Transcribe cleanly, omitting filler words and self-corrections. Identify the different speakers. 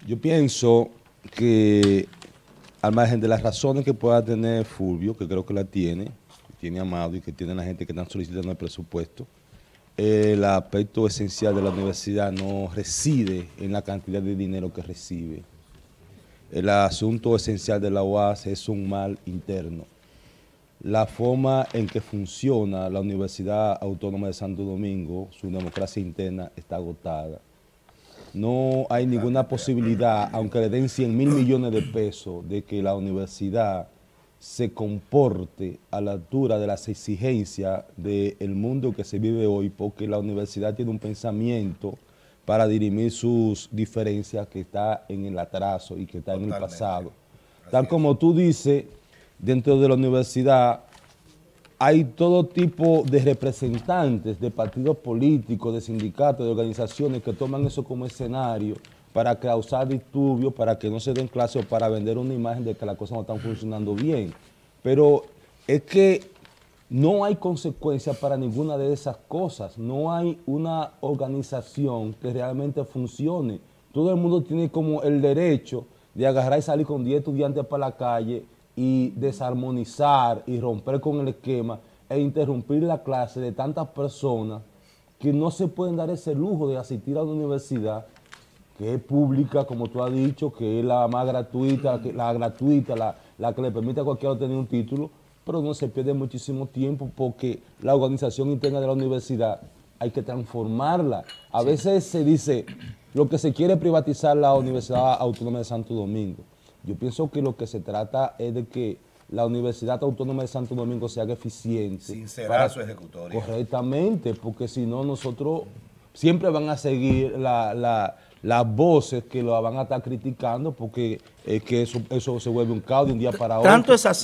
Speaker 1: Yo pienso que al margen de las razones que pueda tener Fulvio, que creo que la tiene, que tiene Amado y que tiene la gente que están solicitando el presupuesto, el aspecto esencial de la universidad no reside en la cantidad de dinero que recibe. El asunto esencial de la UAS es un mal interno. La forma en que funciona la Universidad Autónoma de Santo Domingo, su democracia interna, está agotada. No hay ninguna posibilidad, aunque le den 100.000 millones de pesos, de que la universidad se comporte a la altura de las exigencias del mundo que se vive hoy, porque la universidad tiene un pensamiento para dirimir sus diferencias que está en el atraso y que está en el pasado. Tal como tú dices, dentro de la universidad hay todo tipo de representantes de partidos políticos, de sindicatos, de organizaciones que toman eso como escenario para causar disturbios, para que no se den clases o para vender una imagen de que las cosas no están funcionando bien. Pero es que no hay consecuencias para ninguna de esas cosas. No hay una organización que realmente funcione. Todo el mundo tiene como el derecho de agarrar y salir con 10 estudiantes para la calle y desarmonizar y romper con el esquema e interrumpir la clase de tantas personas que no se pueden dar ese lujo de asistir a una universidad que es pública, como tú has dicho, que es la más gratuita, la que le permite a cualquiera tener un título, pero no se pierde muchísimo tiempo porque la organización interna de la universidad hay que transformarla. A veces se dice, lo que se quiere es privatizar la Universidad Autónoma de Santo Domingo. Yo pienso que lo que se trata es de que la Universidad Autónoma de Santo Domingo se haga eficiente.
Speaker 2: Sincerar su ejecutoria.
Speaker 1: Correctamente, porque si no nosotros siempre van a seguir las voces que lo van a estar criticando porque que eso se vuelve un caos de un día para otro.
Speaker 3: Tanto es así